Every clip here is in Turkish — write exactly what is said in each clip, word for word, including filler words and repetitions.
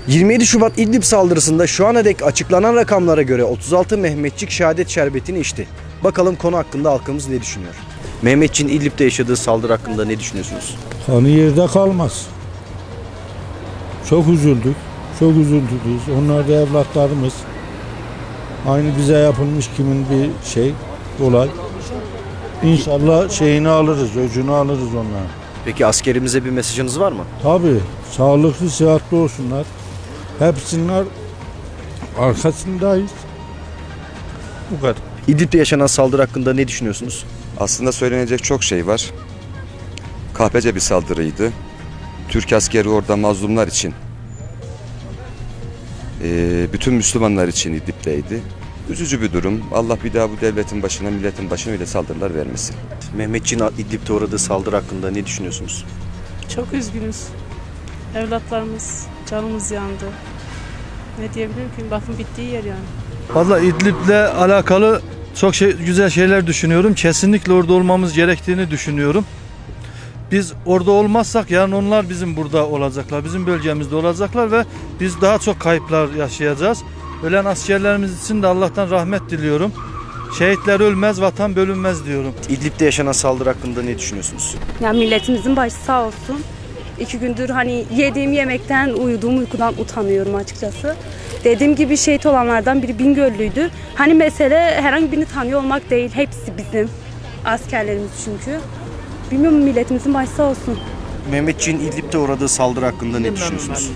yirmi yedi Şubat İdlib saldırısında şu ana dek açıklanan rakamlara göre otuz altı Mehmetçik şehadet şerbetini içti. Bakalım konu hakkında halkımız ne düşünüyor? Mehmetçik'in İdlib'de yaşadığı saldırı hakkında ne düşünüyorsunuz? Kanı yerde kalmaz. Çok üzüldük. Çok üzüldük biz. Onlar da evlatlarımız. Aynı bize yapılmış kimin bir şey, olay. İnşallah şeyini alırız, öcünü alırız onların. Peki askerimize bir mesajınız var mı? Tabii. Sağlıklı, sıhhatli olsunlar. Hepsinin arkasındayız. Bu kadar. İdlib'de yaşanan saldırı hakkında ne düşünüyorsunuz? Aslında söylenecek çok şey var. Kahpece bir saldırıydı. Türk askeri orada mazlumlar için, e, bütün Müslümanlar için İdlib'deydi. Üzücü bir durum. Allah bir daha bu devletin başına, milletin başına öyle saldırılar vermesin. Mehmetçik'in İdlib'de uğradığı saldırı hakkında ne düşünüyorsunuz? Çok üzgünüz. Evlatlarımız, canımız yandı. Ne diyebilirim ki? Lafın bittiği yer yani. Vallahi İdlib'le alakalı çok şey, güzel şeyler düşünüyorum. Kesinlikle orada olmamız gerektiğini düşünüyorum. Biz orada olmazsak yarın onlar bizim burada olacaklar. Bizim bölgemizde olacaklar ve biz daha çok kayıplar yaşayacağız. Ölen askerlerimiz için de Allah'tan rahmet diliyorum. Şehitler ölmez, vatan bölünmez diyorum. İdlib'de yaşanan saldırı hakkında ne düşünüyorsunuz? Yani milletimizin başı sağ olsun. İki gündür hani yediğim yemekten, uyuduğum uykudan utanıyorum açıkçası. Dediğim gibi şehit olanlardan biri Bingöllüydü. Hani mesele herhangi birini tanıyor olmak değil. Hepsi bizim askerlerimiz çünkü. Bilmiyorum, milletimizin başı sağ olsun. Mehmetçik'in İdlib'de uğradığı saldırı hakkında ne düşünüyorsunuz?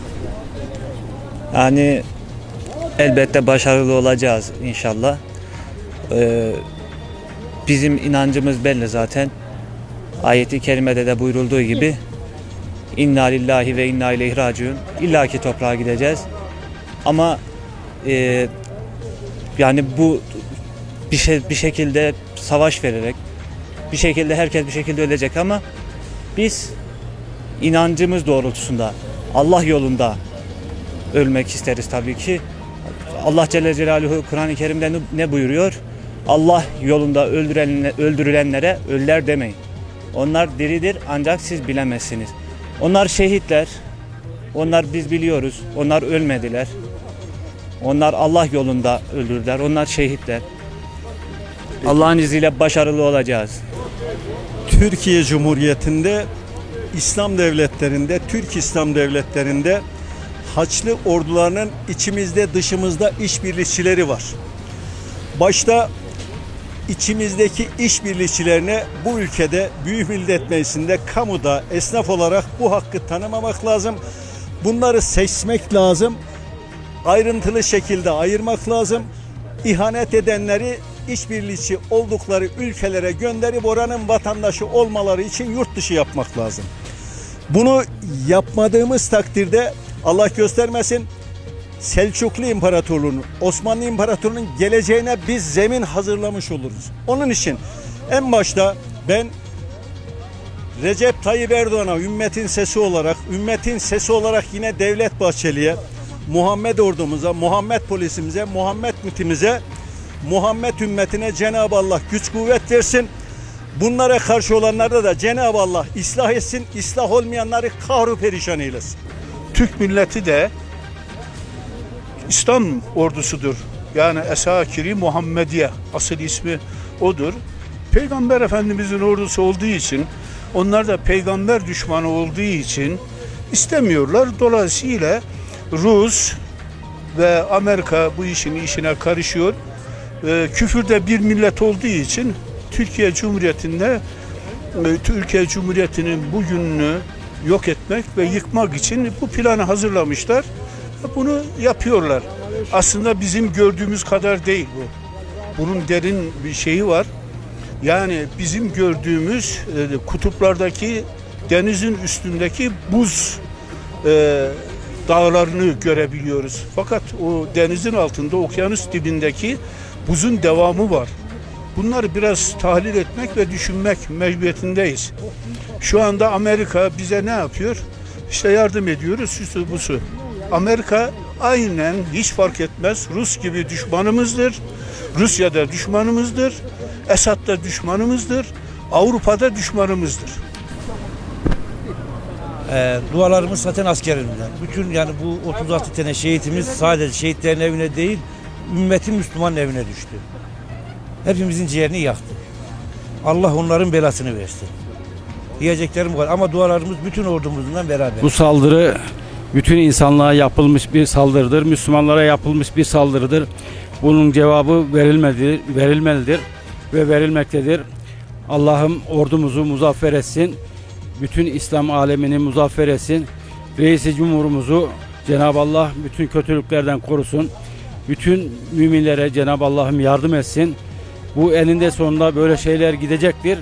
Yani elbette başarılı olacağız inşallah. Ee, bizim inancımız belli zaten. Ayet-i kerimede de buyurulduğu gibi İnna lillahi ve inna ileyhi raciun. İlla ki toprağa gideceğiz. Ama e, yani bu bir şey bir şekilde savaş vererek bir şekilde herkes bir şekilde ölecek ama biz inancımız doğrultusunda Allah yolunda ölmek isteriz tabii ki. Allah Celle Celaluhu Kur'an-ı Kerim'de ne buyuruyor? Allah yolunda öldürülenlere, öldürülenlere ölüler demeyin. Onlar diridir ancak siz bilemezsiniz. Onlar şehitler. Onlar biz biliyoruz. Onlar ölmediler. Onlar Allah yolunda öldürdüler. Onlar şehitler. Allah'ın izniyle başarılı olacağız. Türkiye Cumhuriyeti'nde, İslam devletlerinde, Türk İslam devletlerinde Haçlı ordularının içimizde dışımızda işbirlikçileri var. Başta içimizdeki işbirlikçilerine bu ülkede Büyük Millet Meclisi'nde, kamuda, esnaf olarak bu hakkı tanımamak lazım. Bunları seçmek lazım. Ayrıntılı şekilde ayırmak lazım. İhanet edenleri işbirlikçi oldukları ülkelere gönderip oranın vatandaşı olmaları için yurt dışı yapmak lazım. Bunu yapmadığımız takdirde Allah göstermesin Selçuklu İmparatorluğu'nun, Osmanlı İmparatorluğu'nun geleceğine biz zemin hazırlamış oluruz. Onun için en başta ben Recep Tayyip Erdoğan'a ümmetin sesi olarak, ümmetin sesi olarak yine Devlet Bahçeli'ye, Muhammed ordumuza, Muhammed polisimize, Muhammed mitimize, Muhammed ümmetine Cenab-ı Allah güç kuvvet versin. Bunlara karşı olanlarda da Cenab-ı Allah ıslah etsin, ıslah olmayanları kahru perişan eylesin. Türk milleti de İslam ordusudur. Yani Eshakiri Muhammediye, asıl ismi odur. Peygamber Efendimizin ordusu olduğu için, onlar da peygamber düşmanı olduğu için istemiyorlar. Dolayısıyla Rus ve Amerika bu işin işine karışıyor. Ee, küfürde bir millet olduğu için Türkiye Cumhuriyeti'nde Türkiye Cumhuriyeti'nin bugününü yok etmek ve yıkmak için bu planı hazırlamışlar. Bunu yapıyorlar. Aslında bizim gördüğümüz kadar değil bu. Bunun derin bir şeyi var. Yani bizim gördüğümüz e, kutuplardaki denizin üstündeki buz e, dağlarını görebiliyoruz. Fakat o denizin altında, okyanus dibindeki buzun devamı var. Bunları biraz tahlil etmek ve düşünmek mecburiyetindeyiz. Şu anda Amerika bize ne yapıyor? İşte yardım ediyoruz, şusu busu. Amerika aynen hiç fark etmez. Rus gibi düşmanımızdır. Rusya'da düşmanımızdır. Esad'da düşmanımızdır. Avrupa'da düşmanımızdır. Ee, dualarımız zaten askerimizden. Bütün yani bu otuz altı tane şehitimiz sadece şehitlerin evine değil, ümmetin Müslüman evine düştü. Hepimizin ciğerini yaktı. Allah onların belasını versin. Diyeceklerim var ama dualarımız bütün ordumuzdan beraber. Bu saldırı bütün insanlığa yapılmış bir saldırıdır. Müslümanlara yapılmış bir saldırıdır. Bunun cevabı verilmelidir, verilmelidir ve verilmektedir. Allah'ım ordumuzu muzaffer etsin. Bütün İslam alemini muzaffer etsin. Reis-i Cumhurumuzu Cenab-ı Allah bütün kötülüklerden korusun. Bütün müminlere Cenab-ı Allah'ım yardım etsin. Bu eninde sonunda böyle şeyler gidecektir.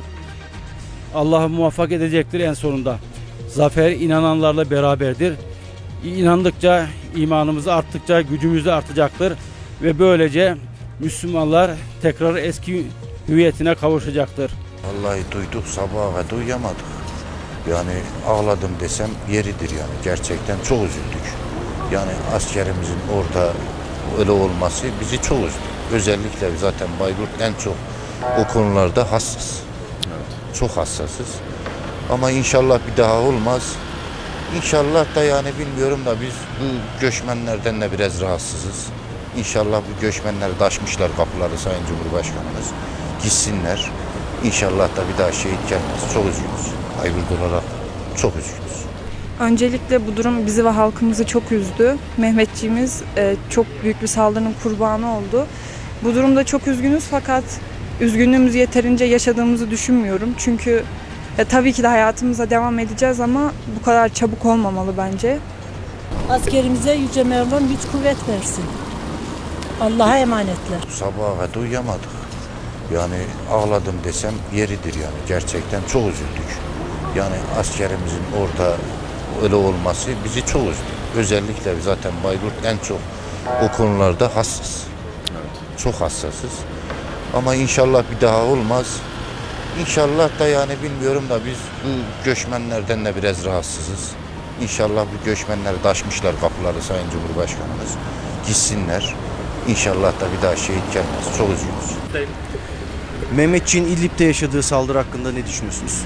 Allah'ı muvaffak edecektir en sonunda. Zafer inananlarla beraberdir. İnandıkça, imanımız arttıkça gücümüz de artacaktır. Ve böylece Müslümanlar tekrar eski hüviyetine kavuşacaktır. Vallahi duyduk sabaha kadar uyuyamadık. Yani ağladım desem yeridir yani. Gerçekten çok üzüldük. Yani askerimizin orada öyle olması bizi çok üzdü. Özellikle zaten Bayburt en çok o konularda hassas. Evet. Çok hassasız. Ama inşallah bir daha olmaz. İnşallah da yani bilmiyorum da biz bu göçmenlerden de biraz rahatsızız. İnşallah bu göçmenler taşmışlar kapıları Sayın Cumhurbaşkanımız. Gitsinler. İnşallah da bir daha şehit gelmez. Çok üzgünüz. Bayburt olarak çok üzgünüz. Öncelikle bu durum bizi ve halkımızı çok üzdü. Mehmetçiğimiz e, çok büyük bir saldırının kurbanı oldu. Bu durumda çok üzgünüz fakat üzgünlüğümüzü yeterince yaşadığımızı düşünmüyorum. Çünkü e, tabii ki de hayatımıza devam edeceğiz ama bu kadar çabuk olmamalı bence. Askerimize Yüce Mevlam güç kuvvet versin. Allah'a emanetler. Sabaha kadar uyuyamadık. Yani ağladım desem yeridir yani. Gerçekten çok üzüldük. Yani askerimizin orada öyle olması bizi çok üzdü. Özellikle zaten Bayburt en çok o konularda hassas. Evet. Çok hassasız. Ama inşallah bir daha olmaz. İnşallah da yani bilmiyorum da biz bu göçmenlerden de biraz rahatsızız. İnşallah bu göçmenler taşmışlar kapıları Sayın Cumhurbaşkanımız. Gitsinler. İnşallah da bir daha şehit gelmez. Çok üzgünüz. Mehmetçiğin İdlib'de yaşadığı saldırı hakkında ne düşünüyorsunuz?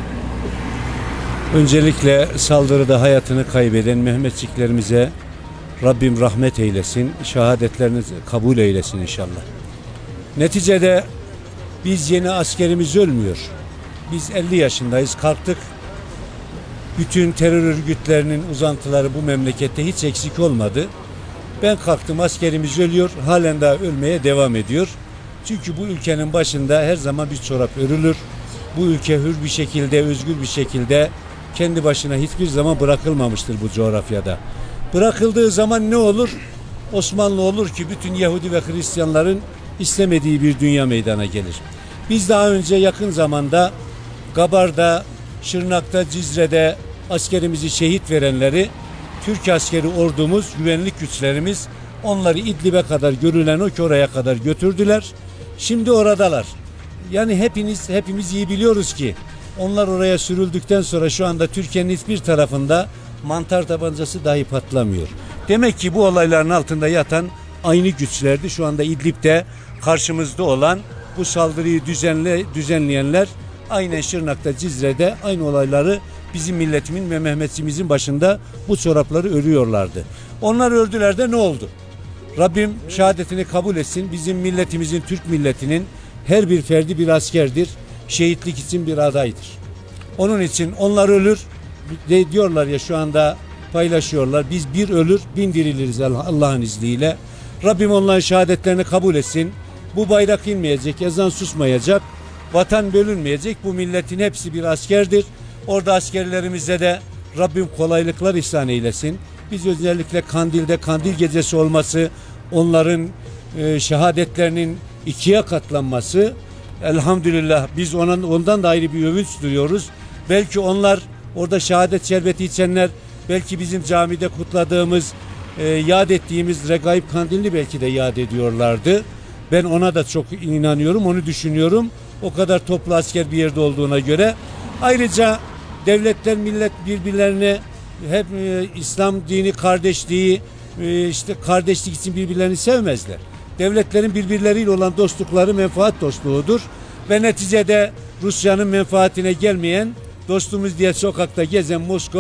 Öncelikle saldırıda hayatını kaybeden Mehmetçiklerimize Rabbim rahmet eylesin, şehadetlerini kabul eylesin inşallah. Neticede biz yeni askerimiz ölmüyor. Biz elli yaşındayız, kalktık. Bütün terör örgütlerinin uzantıları bu memlekette hiç eksik olmadı. Ben kalktım, askerimiz ölüyor, halen daha ölmeye devam ediyor. Çünkü bu ülkenin başında her zaman bir çorap örülür. Bu ülke hür bir şekilde, özgür bir şekilde kendi başına hiçbir zaman bırakılmamıştır bu coğrafyada. Bırakıldığı zaman ne olur? Osmanlı olur ki bütün Yahudi ve Hristiyanların istemediği bir dünya meydana gelir. Biz daha önce yakın zamanda Gabar'da, Şırnak'ta, Cizre'de askerimizi şehit verenleri Türk askeri ordumuz, güvenlik güçlerimiz onları İdlib'e kadar, görülen o ki oraya kadar götürdüler. Şimdi oradalar. Yani hepiniz, hepimiz iyi biliyoruz ki onlar oraya sürüldükten sonra şu anda Türkiye'nin hiçbir tarafında mantar tabancası dahi patlamıyor. Demek ki bu olayların altında yatan aynı güçlerdi. Şu anda İdlib'de karşımızda olan bu saldırıyı düzenle, düzenleyenler aynen Şırnak'ta, Cizre'de aynı olayları bizim milletimin ve Mehmetçimizin başında bu çorapları örüyorlardı. Onlar ördüler de ne oldu? Rabbim şehadetini kabul etsin. Bizim milletimizin, Türk milletinin her bir ferdi bir askerdir. Şehitlik için bir adaydır. Onun için onlar ölür. De diyorlar ya şu anda paylaşıyorlar. Biz bir ölür, bin diriliriz Allah'ın izniyle. Rabbim onların şehadetlerini kabul etsin. Bu bayrak inmeyecek, ezan susmayacak. Vatan bölünmeyecek. Bu milletin hepsi bir askerdir. Orada askerlerimize de Rabbim kolaylıklar ihsan eylesin. Biz özellikle Kandil'de Kandil gecesi olması, onların e, şehadetlerinin ikiye katlanması, elhamdülillah biz onun, ondan da ayrı bir övünç duyuyoruz. Belki onlar orada şehadet şerbeti içenler, belki bizim camide kutladığımız, e, yad ettiğimiz Regaib Kandilini belki de yad ediyorlardı. Ben ona da çok inanıyorum, onu düşünüyorum. O kadar toplu asker bir yerde olduğuna göre. Ayrıca devletler, millet birbirlerine hep e, İslam dini kardeşliği, e, işte kardeşlik için birbirlerini sevmezler. Devletlerin birbirleriyle olan dostlukları menfaat dostluğudur. Ve neticede Rusya'nın menfaatine gelmeyen, dostumuz diye sokakta gezen Moskov,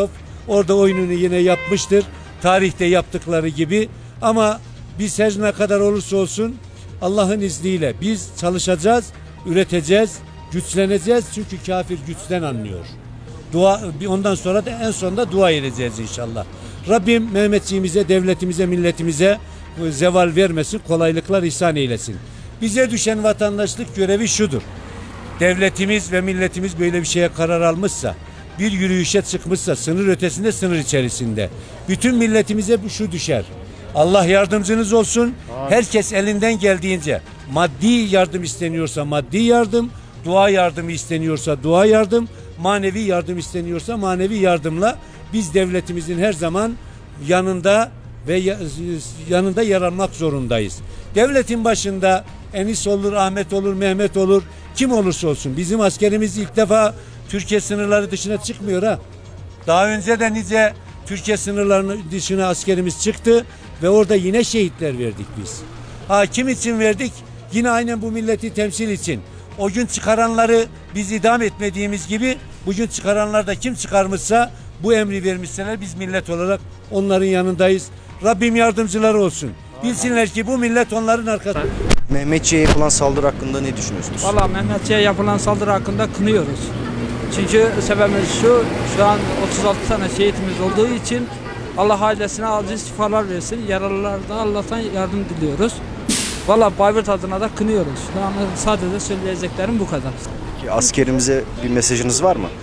orada oyununu yine yapmıştır. Tarihte yaptıkları gibi. Ama biz her ne kadar olursa olsun Allah'ın izniyle biz çalışacağız, üreteceğiz, güçleneceğiz. Çünkü kafir güçten anlıyor. Dua, ondan sonra da en sonunda dua edeceğiz inşallah. Rabbim Mehmetçiğimize, devletimize, milletimize zeval vermesin, kolaylıklar ihsan eylesin. Bize düşen vatandaşlık görevi şudur. Devletimiz ve milletimiz böyle bir şeye karar almışsa, bir yürüyüşe çıkmışsa, sınır ötesinde, sınır içerisinde, bütün milletimize bu şu düşer. Allah yardımcınız olsun. Herkes elinden geldiğince maddi yardım isteniyorsa maddi yardım, dua yardımı isteniyorsa dua yardım, manevi yardım isteniyorsa manevi yardımla biz devletimizin her zaman yanında ve yanında yer almak zorundayız. Devletin başında Enis olur, Ahmet olur, Mehmet olur, kim olursa olsun. Bizim askerimiz ilk defa Türkiye sınırları dışına çıkmıyor ha. Daha önce de nice Türkiye sınırlarının dışına askerimiz çıktı ve orada yine şehitler verdik biz. Ha, kim için verdik? Yine aynen bu milleti temsil için. O gün çıkaranları biz idam etmediğimiz gibi bugün çıkaranlar da kim çıkarmışsa bu emri vermişseler biz millet olarak onların yanındayız. Rabbim yardımcıları olsun. Bilsinler ki bu millet onların arkasında. Mehmetçiğe yapılan saldırı hakkında ne düşünüyorsunuz? Valla Mehmetçiğe yapılan saldırı hakkında kınıyoruz. Çünkü sebebimiz şu, şu an otuz altı tane şehitimiz olduğu için Allah ailesine acil şifalar versin. Yaralılardan Allah'tan yardım diliyoruz. Valla Bayburt adına da kınıyoruz. Şu an sadece söyleyeceklerim bu kadar. Peki askerimize bir mesajınız var mı?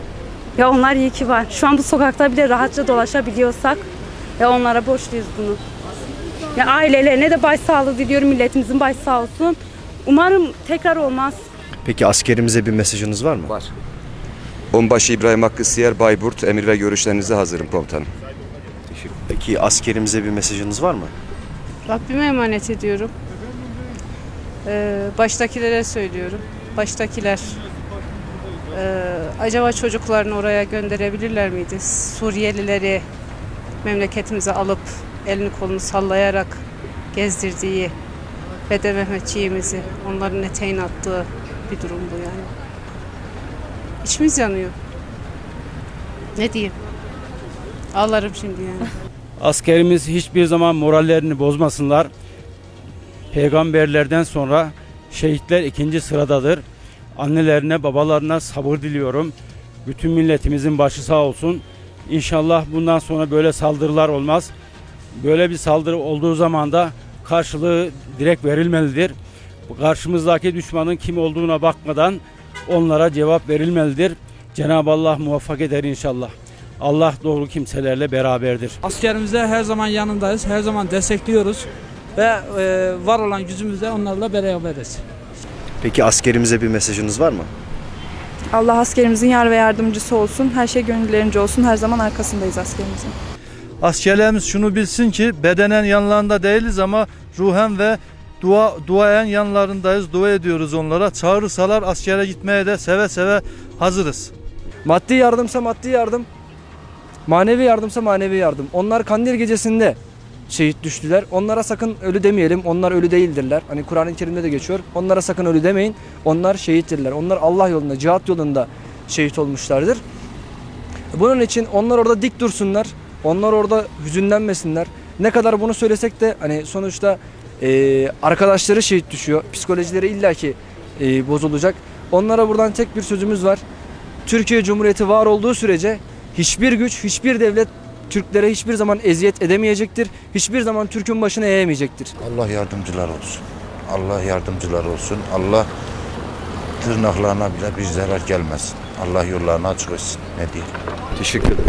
Ya onlar iyi ki var. Şu an bu sokakta bile rahatça dolaşabiliyorsak ya onlara borçluyuz bunu. Ya ailelerine de başsağlığı diliyorum. Milletimizin başsağlığı olsun. Umarım tekrar olmaz. Peki askerimize bir mesajınız var mı? Var. Onbaşı İbrahim Hakkı Siyer, Bayburt, emir ve görüşlerinize hazırım komutanım. Peki askerimize bir mesajınız var mı? Rabbime emanet ediyorum. Ee, baştakilere söylüyorum. Baştakiler e, acaba çocuklarını oraya gönderebilirler miydi? Suriyelileri memleketimize alıp elini kolunu sallayarak gezdirdiği Bede Mehmetçiğimizi onların eteğine attığı bir durum bu yani. İçimiz yanıyor. Ne diyeyim? Ağlarım şimdi yani. Askerimiz hiçbir zaman morallerini bozmasınlar. Peygamberlerden sonra şehitler ikinci sıradadır. Annelerine, babalarına sabır diliyorum. Bütün milletimizin başı sağ olsun. İnşallah bundan sonra böyle saldırılar olmaz. Böyle bir saldırı olduğu zaman da karşılığı direkt verilmelidir. Karşımızdaki düşmanın kim olduğuna bakmadan onlara cevap verilmelidir. Cenab-ı Allah muvaffak eder inşallah. Allah doğru kimselerle beraberdir. Askerimize her zaman yanındayız, her zaman destekliyoruz ve e, var olan gücümüzle onlarla beraberiz. Peki askerimize bir mesajınız var mı? Allah askerimizin yar ve yardımcısı olsun. Her şey gönüllerince olsun. Her zaman arkasındayız askerimizin. Askerlerimiz şunu bilsin ki bedenen yanlarında değiliz ama ruhen ve dua duayen yanlarındayız. Dua ediyoruz onlara. Çağırırsalar askere gitmeye de seve seve hazırız. Maddi yardımsa maddi yardım, manevi yardımsa manevi yardım. Onlar Kandil gecesinde şehit düştüler. Onlara sakın ölü demeyelim. Onlar ölü değildirler. Hani Kur'an-ı Kerim'de de geçiyor. Onlara sakın ölü demeyin. Onlar şehittirler. Onlar Allah yolunda, cihat yolunda şehit olmuşlardır. Bunun için onlar orada dik dursunlar. Onlar orada hüzünlenmesinler. Ne kadar bunu söylesek de hani sonuçta e, arkadaşları şehit düşüyor. Psikolojileri illaki e, bozulacak. Onlara buradan tek bir sözümüz var. Türkiye Cumhuriyeti var olduğu sürece hiçbir güç, hiçbir devlet Türklere hiçbir zaman eziyet edemeyecektir. Hiçbir zaman Türk'ün başına eğemeyecektir. Allah yardımcılar olsun. Allah yardımcılar olsun. Allah tırnaklarına bile bir zarar gelmesin. Allah yollarını açık etsin. Ne diyeyim? Teşekkür ederim.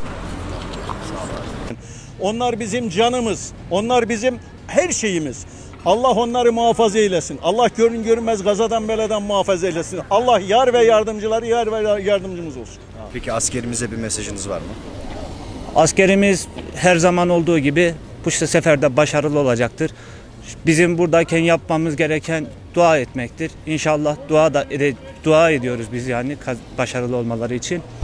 Onlar bizim canımız. Onlar bizim her şeyimiz. Allah onları muhafaza eylesin. Allah görün görünmez gazadan beladan muhafaza eylesin. Allah yar ve yardımcıları yar ve yardımcımız olsun. Peki askerimize bir mesajınız var mı? Askerimiz her zaman olduğu gibi bu seferde başarılı olacaktır. Bizim buradayken yapmamız gereken dua etmektir. İnşallah dua da dua ediyoruz biz yani başarılı olmaları için.